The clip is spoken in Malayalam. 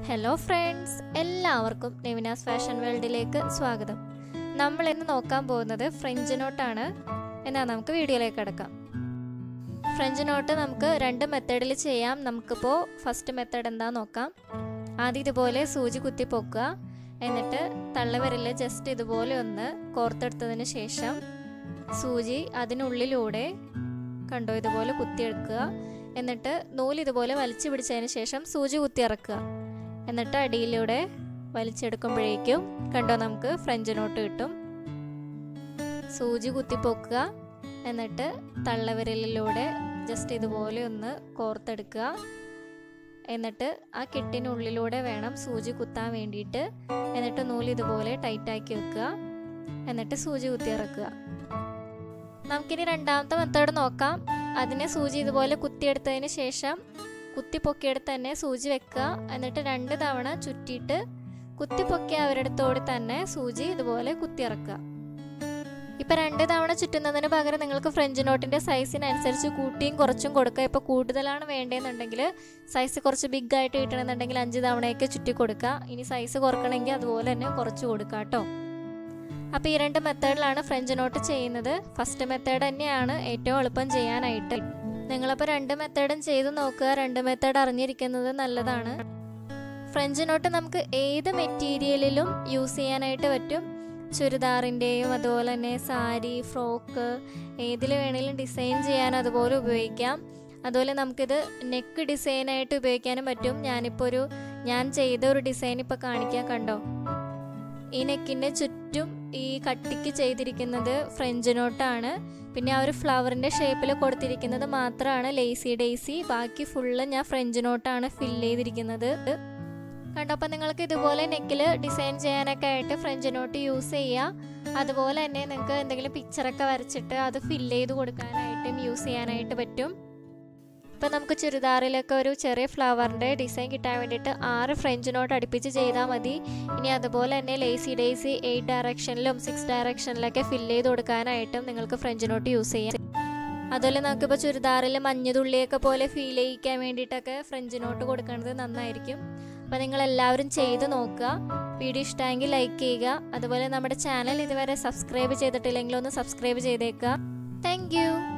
ഹലോ ഫ്രണ്ട്സ്, എല്ലാവർക്കും നെവിനാസ് ഫാഷൻ വേൾഡിലേക്ക് സ്വാഗതം. നമ്മൾ ഇന്ന് നോക്കാൻ പോകുന്നത് ഫ്രഞ്ച് നോട്ടാണ്. എന്നാൽ നമുക്ക് വീഡിയോയിലേക്ക് കിടക്കാം. ഫ്രഞ്ച് നോട്ട് നമുക്ക് രണ്ട് മെത്തേഡിൽ ചെയ്യാം. നമുക്കിപ്പോൾ ഫസ്റ്റ് മെത്തേഡ് എന്താണെന്ന് നോക്കാം. ആദ്യം ഇതുപോലെ സൂചി കുത്തി പൊക്കുക. എന്നിട്ട് തള്ളവിരൽ ജസ്റ്റ് ഇതുപോലെ ഒന്ന് കോർത്തെടുത്തതിന് ശേഷം സൂചി അതിനുള്ളിലൂടെ കണ്ടോ ഇതുപോലെ കുത്തിയെടുക്കുക. എന്നിട്ട് നൂല് ഇതുപോലെ വലിച്ചു പിടിച്ചതിന് ശേഷം സൂചി കുത്തിയിറക്കുക. എന്നിട്ട് അടിയിലൂടെ വലിച്ചെടുക്കുമ്പോഴേക്കും കണ്ടോ നമുക്ക് ഫ്രഞ്ച് നോട്ട് കിട്ടും. സൂചി കുത്തിപ്പൊക്കുക. എന്നിട്ട് തള്ളവിരലിലൂടെ ജസ്റ്റ് ഇതുപോലെ ഒന്ന് കോർത്തെടുക്കുക. എന്നിട്ട് ആ കെട്ടിനുള്ളിലൂടെ വേണം സൂചി കുത്താൻ വേണ്ടിയിട്ട്. എന്നിട്ട് നൂല് ഇതുപോലെ ടൈറ്റാക്കി വെക്കുക. എന്നിട്ട് സൂചി കുത്തിയിറക്കുക. നമുക്കിനി രണ്ടാമത്തെ മെത്തേഡ് നോക്കാം. അതിനെ സൂചി ഇതുപോലെ കുത്തിയെടുത്തതിന് ശേഷം കുത്തിപ്പൊക്കിയെടുത്ത് തന്നെ സൂചി വെക്കുക. എന്നിട്ട് 2 തവണ ചുറ്റിയിട്ട് കുത്തിപ്പൊക്കിയ അവരിടത്തോടെ തന്നെ സൂചി ഇതുപോലെ കുത്തിയിറക്കുക. ഇപ്പം 2 തവണ ചുറ്റുന്നതിന് പകരം നിങ്ങൾക്ക് ഫ്രഞ്ച് നോട്ടിൻ്റെ സൈസിനനുസരിച്ച് കൂട്ടിയും കുറച്ചും കൊടുക്കുക. ഇപ്പോൾ കൂടുതലാണ് വേണ്ടതെന്നുണ്ടെങ്കിൽ സൈസ് കുറച്ച് ബിഗ് ആയിട്ട് കിട്ടണമെന്നുണ്ടെങ്കിൽ 5 തവണയൊക്കെ ചുറ്റി കൊടുക്കുക. ഇനി സൈസ് കുറക്കണമെങ്കിൽ അതുപോലെ തന്നെ കുറച്ച് കൊടുക്കുക കേട്ടോ. അപ്പോൾ ഈ 2 മെത്തേഡിലാണ് ഫ്രഞ്ച് നോട്ട് ചെയ്യുന്നത്. ഫസ്റ്റ് മെത്തേഡ് തന്നെയാണ് ഏറ്റവും എളുപ്പം ചെയ്യാനായിട്ട്. നിങ്ങളപ്പോൾ 2 മെത്തേഡും ചെയ്ത് നോക്കുക. 2 മെത്തേഡ് അറിഞ്ഞിരിക്കുന്നത് നല്ലതാണ്. ഫ്രഞ്ച് നോട്ട് നമുക്ക് ഏത് മെറ്റീരിയലിലും യൂസ് ചെയ്യാനായിട്ട് പറ്റും. ചുരിദാറിൻ്റെയും അതുപോലെ തന്നെ സാരി, ഫ്രോക്ക് ഏതിൽ വേണമെങ്കിലും ഡിസൈൻ ചെയ്യാൻ അതുപോലെ ഉപയോഗിക്കാം. അതുപോലെ നമുക്കിത് നെക്ക് ഡിസൈനായിട്ട് ഉപയോഗിക്കാനും പറ്റും. ഞാൻ ചെയ്ത ഒരു ഡിസൈൻ ഇപ്പോൾ കാണിക്കാൻ കണ്ടോ. ഈ നെക്കിൻ്റെ ചുറ്റും ഈ കട്ടിക്ക് ചെയ്തിരിക്കുന്നത് ഫ്രഞ്ച് നോട്ടാണ്. പിന്നെ ആ ഒരു ഫ്ലവറിൻ്റെ ഷേപ്പിൽ കൊടുത്തിരിക്കുന്നത് മാത്രമാണ് ലേസി ഡേസി. ബാക്കി ഫുള്ള് ഞാൻ ഫ്രഞ്ച് നോട്ടാണ് ഫില്ല് ചെയ്തിരിക്കുന്നത്. കണ്ടോ, അപ്പം നിങ്ങൾക്ക് ഇതുപോലെ നെക്കിൽ ഡിസൈൻ ചെയ്യാനൊക്കെ ആയിട്ട് ഫ്രഞ്ച് നോട്ട് യൂസ് ചെയ്യുക. അതുപോലെ തന്നെ നിങ്ങൾക്ക് എന്തെങ്കിലും പിക്ചറൊക്കെ വരച്ചിട്ട് അത് ഫില്ല് ചെയ്ത് കൊടുക്കാനായിട്ടും യൂസ് ചെയ്യാനായിട്ട് പറ്റും. ഇപ്പം നമുക്ക് ചുരിദാറിലൊക്കെ ഒരു ചെറിയ ഫ്ലവറിൻ്റെ ഡിസൈൻ കിട്ടാൻ വേണ്ടിയിട്ട് 6 ഫ്രഞ്ച് നോട്ട് അടുപ്പിച്ച് ചെയ്താൽ മതി. ഇനി അതുപോലെ തന്നെ ലേസി ഡേസി 8 ഡയറക്ഷനിലും 6 ഡയറക്ഷനിലൊക്കെ ഫില്ല് ചെയ്ത് കൊടുക്കാനായിട്ടും നിങ്ങൾക്ക് ഫ്രഞ്ച് നോട്ട് യൂസ് ചെയ്യാം. അതുപോലെ നമുക്കിപ്പോൾ ചുരിദാറിൽ മഞ്ഞുതുള്ളിയൊക്കെ പോലെ ഫീൽ ചെയ്യിക്കാൻ വേണ്ടിയിട്ടൊക്കെ ഫ്രഞ്ച് നോട്ട് കൊടുക്കുന്നത് നന്നായിരിക്കും. അപ്പോൾ നിങ്ങളെല്ലാവരും ചെയ്ത് നോക്കുക. വീഡിയോ ഇഷ്ടമെങ്കിൽ ലൈക്ക് ചെയ്യുക. അതുപോലെ നമ്മുടെ ചാനൽ ഇതുവരെ സബ്സ്ക്രൈബ് ചെയ്തിട്ടില്ലെങ്കിൽ ഒന്ന് സബ്സ്ക്രൈബ് ചെയ്തേക്കുക. താങ്ക്